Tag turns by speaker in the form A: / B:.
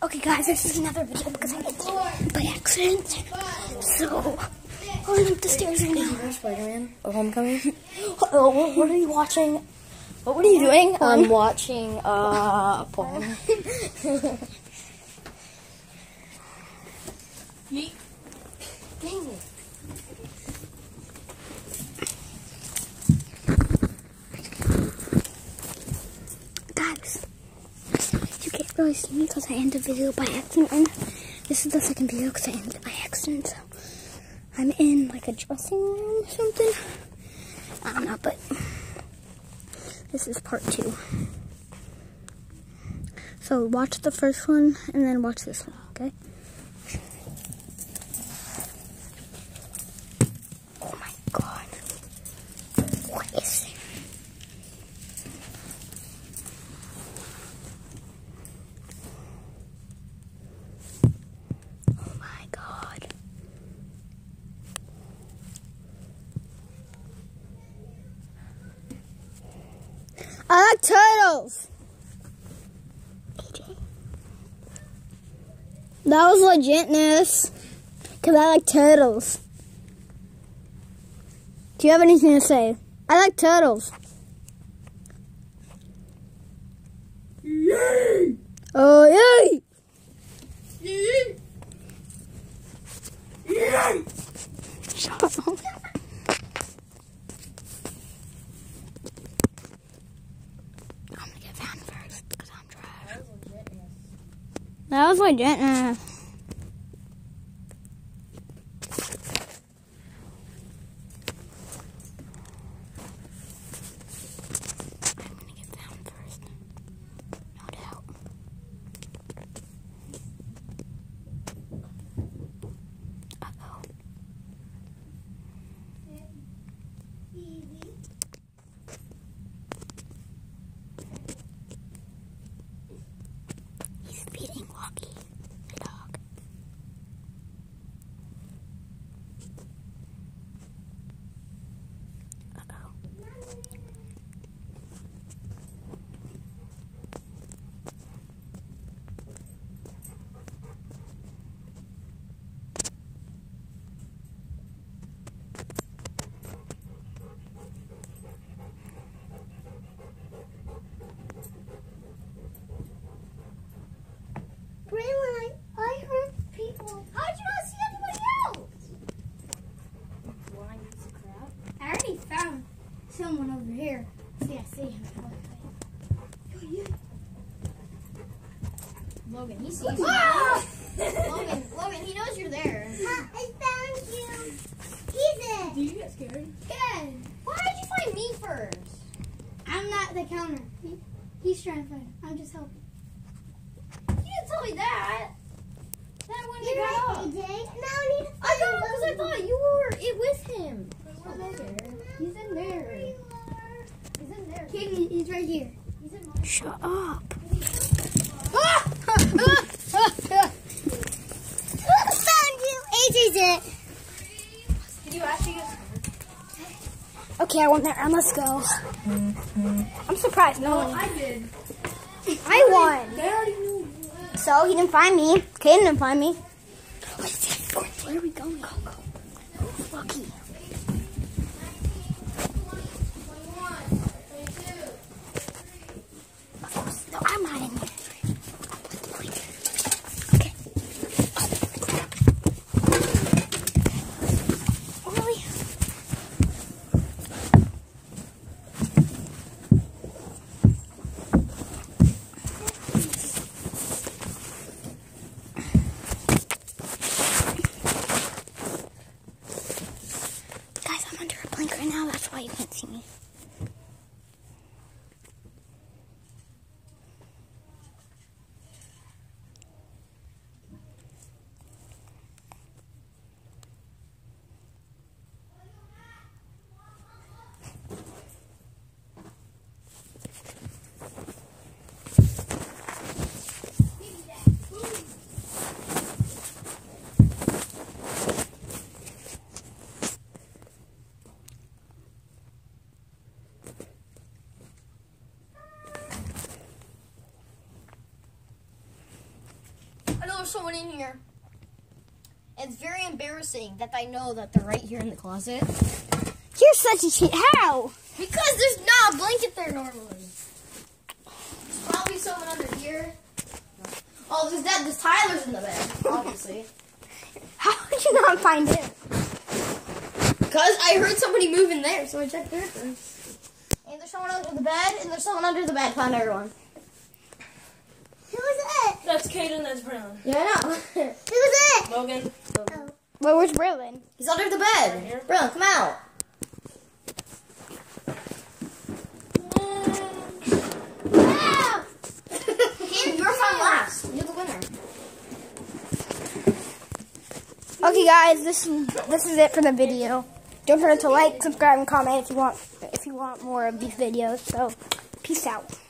A: Okay guys, this is another video because I hit it by accident. So, going up the stairs right now.
B: Spider-Man or Homecoming?
A: Oh, what are you watching? What are you doing?
B: I'm watching porn.
A: Yeet. Dang it. Guys, you can't really see me because I ended the video by accident. This is the second video because I ended it by accident. So I'm in like a dressing room or something. I don't know, but this is part 2. So watch the first one and then watch this one, okay? Oh my god. What is it? Oh my god. I like turtles. AJ. That was legitness. Because I like turtles. Do you have anything to say? I like turtles. Yay! Oh, yay! Yay! Yay! Shut up. I'm gonna get found first because I'm trash. That was legitness. I'm gonna get found first. No doubt. Uh-oh. He's feeding Lucky, my dog. Uh-oh. Braylon, I heard people. How did you not see anybody else?
B: Wanna get some crap?
A: I already found someone over here. See, I see him.
B: Logan, he sees you.
A: Ah!
B: Logan, he knows you're there.
A: I found you. He's it.
B: Do you get scared?
A: Good.
B: Why did you find me first?
A: I'm not the counter. He's trying to find him. I'm just helping.
B: You didn't tell me that. Then I wouldn't
A: You're
B: have got
A: right,
B: up.
A: AJ. Now I need to
B: I
A: find
B: got up because I thought you were with him.
A: Oh,
B: Logan, he's in there. He's in there.
A: Kid, he's right here.
B: He's in my
A: Shut up. Found you. AJ's it.
B: Did you actually get scared?
A: Okay, I won that round. Let's go. I'm surprised. No one.
B: I did.
A: I won.
B: They already knew.
A: So he didn't find me. Caden didn't find me. Where are we going? Go, go. Oh, Lucky. No, I'm not in here. Okay. Oh, really?
B: someone in here. It's very embarrassing that I know that they're right here in the closet.
A: You're such a cheat. How?
B: Because there's not a blanket there normally. There's probably someone under here. Oh, there's Tyler's in the bed, obviously.
A: How did you not find him?
B: Because I heard somebody move in there, so I checked there first. And there's someone under the bed, and there's someone under the bed. Found everyone.
A: Who was it?
C: That's Caden, that's Brown.
B: Yeah, I know.
A: Who was it?
C: Logan.
A: Well, where's Braylon?
B: He's under the bed.
C: Right here?
B: Bro, come out. Ken, you're fine last. You're the winner.
A: Okay, guys, this is it for the video. Don't forget to like, subscribe, and comment if you want more of these videos. So, peace out.